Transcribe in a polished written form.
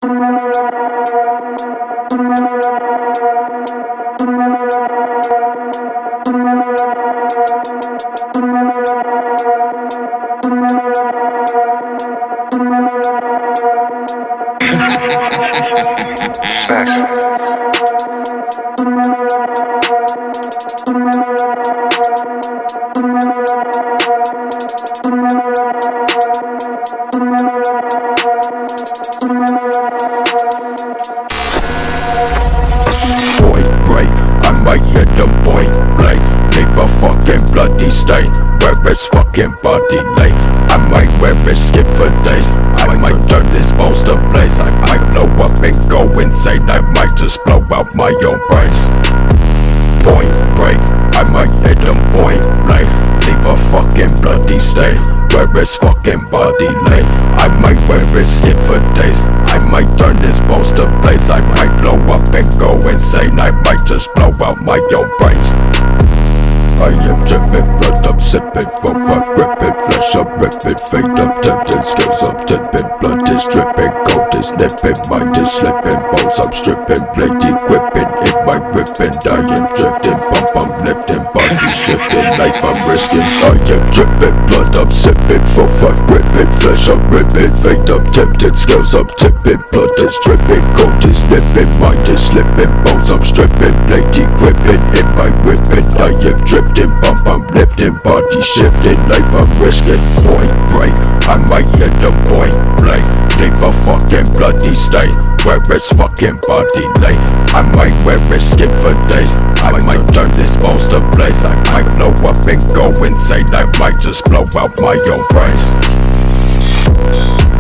Point break, I might hit them point blank. Leave a fucking bloody stain where his fucking body lay. I might wear his skin for days. I might turn his bones to blaze. I might blow up and go insane. I might just blow out my own brains. Point break, I might hit them point blank. Leave a fucking bloody stain where his fucking body lay. I might wear his skin for days. I might turn his bones to blaze. I might blow up and go insane. I might just blow out my own brains. I am dripping, blood up, sipping, 4-5 gripping, flesh up, ripping, fade up, tempting, skills up, tipping, blood is dripping, cold is nipping, mind is slipping, bones I'm stripping, blade equipping, in my ripping, I am drifting, bump I'm lifting, body shifting, life I'm risking. I am dripping, blood up, sipping, 4-5 gripping, flesh up, ripping, fade up, tempting, skills up, tipping, blood is dripping, cold is nipping, mind is slipping, bones I'm stripping, blade equipping, in my ripping, I am drifting, bump I'm lifting, body shifting, life I'm risking. Point break, I might hit them point blank. Leave a fucking bloody stain where his fucking body lay. I might wear his skin for days. I might turn his bones to blaze. I might blow up and go insane. I might just blow out my own brains.